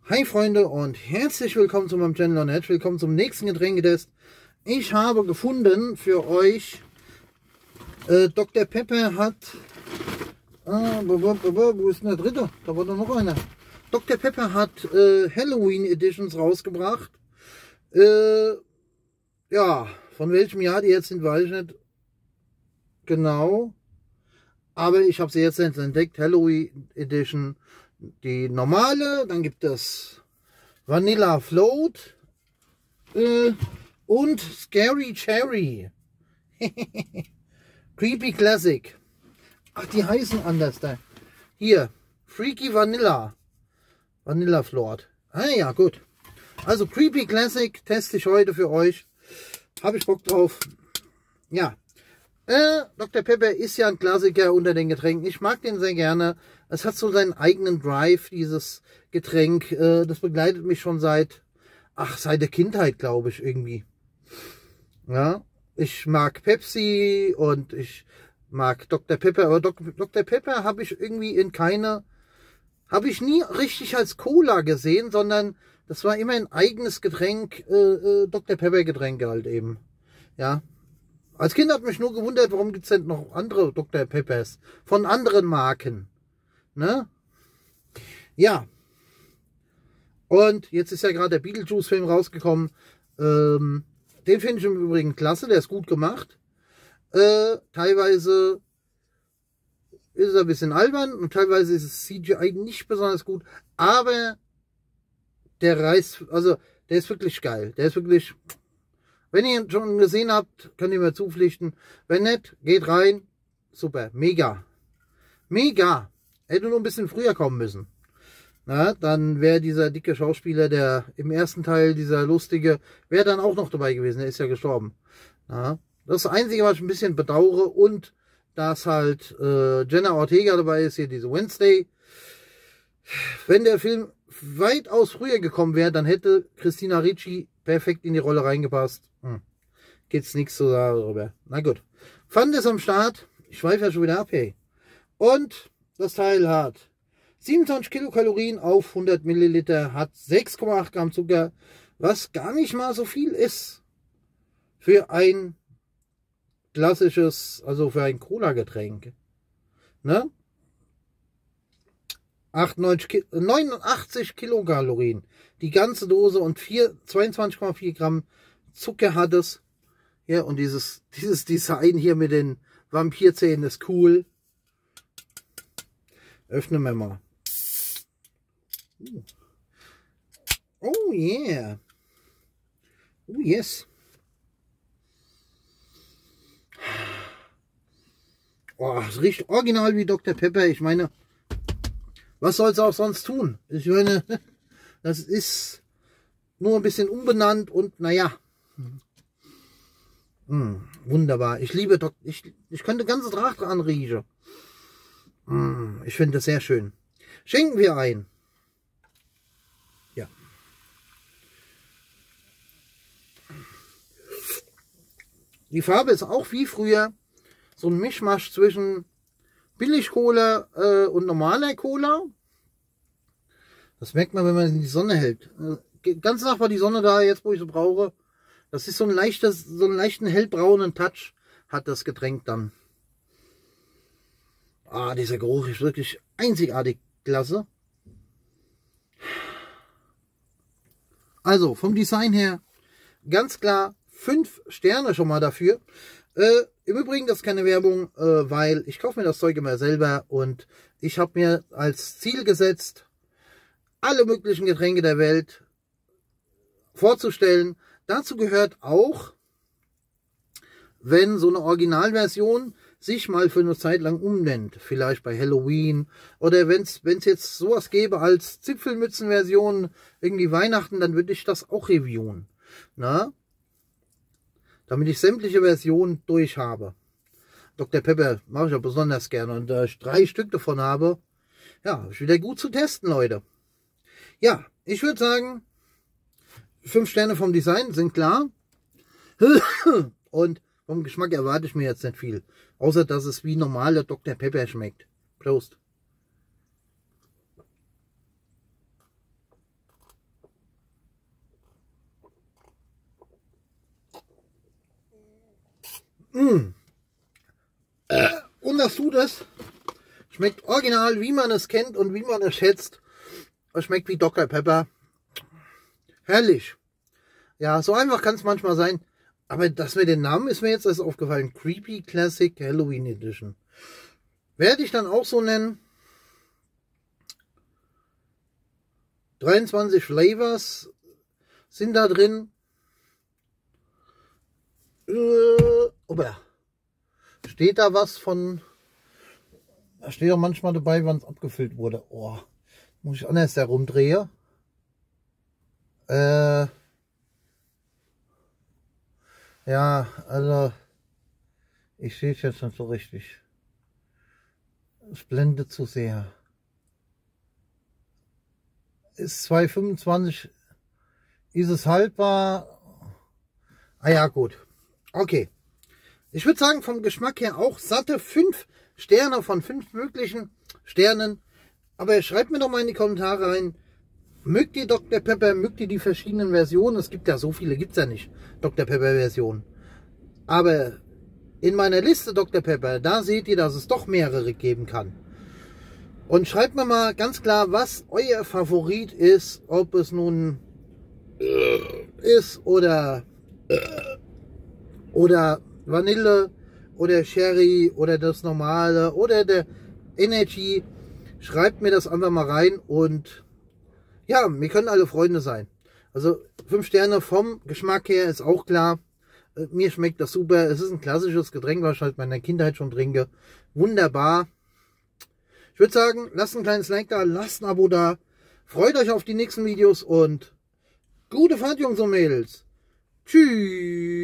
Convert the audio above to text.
Hi Freunde und herzlich willkommen zu meinem Channel und herzlich willkommen zum nächsten Getränketest. Ich habe gefunden für euch, Dr. Pepper hat, wo ist denn der dritte? Da war doch noch einer. Dr. Pepper hat Halloween Editions rausgebracht. Ja, von welchem Jahr die jetzt sind, weiß ich nicht genau. Aber ich habe sie jetzt entdeckt, Halloween Edition. Die normale, dann gibt es Vanilla Float und Scary Cherry. Creepy Classic. Ach, die heißen anders da. Hier, Freaky Vanilla. Vanilla Float. Ah ja, gut. Also Creepy Classic teste ich heute für euch. Habe ich Bock drauf. Ja. Dr. Pepper ist ja ein Klassiker unter den Getränken. Ich mag den sehr gerne. Es hat so seinen eigenen Drive, dieses Getränk. Das begleitet mich schon seit der Kindheit, glaube ich, irgendwie. Ja, ich mag Pepsi und ich mag Dr. Pepper. Aber Dr. Pepper habe ich irgendwie habe ich nie richtig als Cola gesehen, sondern das war immer ein eigenes Getränk, Dr. Pepper Getränke halt eben. Ja. Als Kind hat mich nur gewundert, warum gibt es denn noch andere Dr. Peppers von anderen Marken. Ne? Ja. Und jetzt ist ja gerade der Beetlejuice-Film rausgekommen. Den finde ich im Übrigen klasse, der ist gut gemacht. Teilweise ist er ein bisschen albern und teilweise ist das CGI nicht besonders gut. Aber der reißt, also der ist wirklich geil. Der ist wirklich... Wenn ihr ihn schon gesehen habt, könnt ihr mir zupflichten. Wenn nicht, geht rein. Super, mega. Mega. Hätte nur ein bisschen früher kommen müssen. Na, dann wäre dieser dicke Schauspieler, der im ersten Teil, dieser lustige, wäre dann auch noch dabei gewesen. Der ist ja gestorben. Na, das ist das Einzige, was ich ein bisschen bedauere. Und dass halt Jenna Ortega dabei ist, hier diese Wednesday. Wenn der Film weitaus früher gekommen wäre, dann hätte Christina Ricci perfekt in die Rolle reingepasst. Geht's nichts zu sagen darüber. Na gut. Fand es am Start. Ich schweife ja schon wieder ab, hey. Und das Teil hat 27 Kilokalorien auf 100 Milliliter, hat 6,8 Gramm Zucker, was gar nicht mal so viel ist für ein klassisches, also für ein Cola-Getränk. Ne? 89 Kilokalorien. Die ganze Dose und 22,4 Gramm Zucker hat es. Ja, und dieses Design hier mit den Vampirzähnen ist cool. Öffnen wir mal. Oh yeah. Oh yes. Oh, es riecht original wie Dr. Pepper. Ich meine, was soll es auch sonst tun? Ich meine, das ist nur ein bisschen umbenannt und naja. Wunderbar. Ich liebe ich könnte ganze Tag dran riechen. Ich finde das sehr schön. Schenken wir ein. Ja. Die Farbe ist auch wie früher so ein Mischmasch zwischen Billig-Cola und normaler Cola. Das merkt man, wenn man in die Sonne hält. Ganz nach war die Sonne da, jetzt wo ich sie brauche. Das ist so einen leichten hellbraunen Touch hat das Getränk dann. Ah, dieser Geruch ist wirklich einzigartig klasse. Also vom Design her ganz klar 5 Sterne schon mal dafür. Im Übrigen, das ist keine Werbung, weil ich kaufe mir das Zeug immer selber und ich habe mir als Ziel gesetzt, alle möglichen Getränke der Welt vorzustellen. Dazu gehört auch, wenn so eine Originalversion sich mal für eine Zeit lang umnennt, vielleicht bei Halloween oder wenn es jetzt sowas gäbe als Zipfelmützenversion, irgendwie Weihnachten, dann würde ich das auch reviewen. Na? Damit ich sämtliche Versionen durch habe. Dr. Pepper mache ich ja besonders gerne und da ich 3 Stück davon habe, ja, ist wieder gut zu testen, Leute. Ja, ich würde sagen, 5 Sterne vom Design sind klar. Und vom Geschmack erwarte ich mir jetzt nicht viel. Außer, dass es wie normaler Dr. Pepper schmeckt. Prost. Und das tut es. Schmeckt original, wie man es kennt und wie man es schätzt. Es schmeckt wie Dr. Pepper. Herrlich. Ja, so einfach kann es manchmal sein. Aber das mit den Namen ist mir jetzt erst aufgefallen. Creepy Classic Halloween Edition. Werde ich dann auch so nennen. 23 Flavors sind da drin. Steht da was von... Da steht auch manchmal dabei, wann es abgefüllt wurde. Oh, muss ich anders herumdrehen. Ja, also ich sehe es jetzt nicht so richtig. Es blendet zu sehr. Ist 2,25. Ist es haltbar? Ah ja, gut. Okay. Ich würde sagen, vom Geschmack her auch satte 5 Sterne von 5 möglichen Sternen. Aber schreibt mir doch mal in die Kommentare rein, mögt ihr Dr. Pepper, mögt ihr die verschiedenen Versionen? Es gibt ja so viele, gibt es ja nicht, Dr. Pepper Versionen. Aber in meiner Liste Dr. Pepper, da seht ihr, dass es doch mehrere geben kann. Und schreibt mir mal ganz klar, was euer Favorit ist, ob es nun ist oder Vanille oder Sherry oder das normale oder der Energy. Schreibt mir das einfach mal rein und ja, wir können alle Freunde sein. Also 5 Sterne vom Geschmack her ist auch klar. Mir schmeckt das super. Es ist ein klassisches Getränk, was ich halt in meiner Kindheit schon trinke. Wunderbar. Ich würde sagen, lasst ein kleines Like da, lasst ein Abo da. Freut euch auf die nächsten Videos und gute Fahrt, Jungs und Mädels. Tschüss.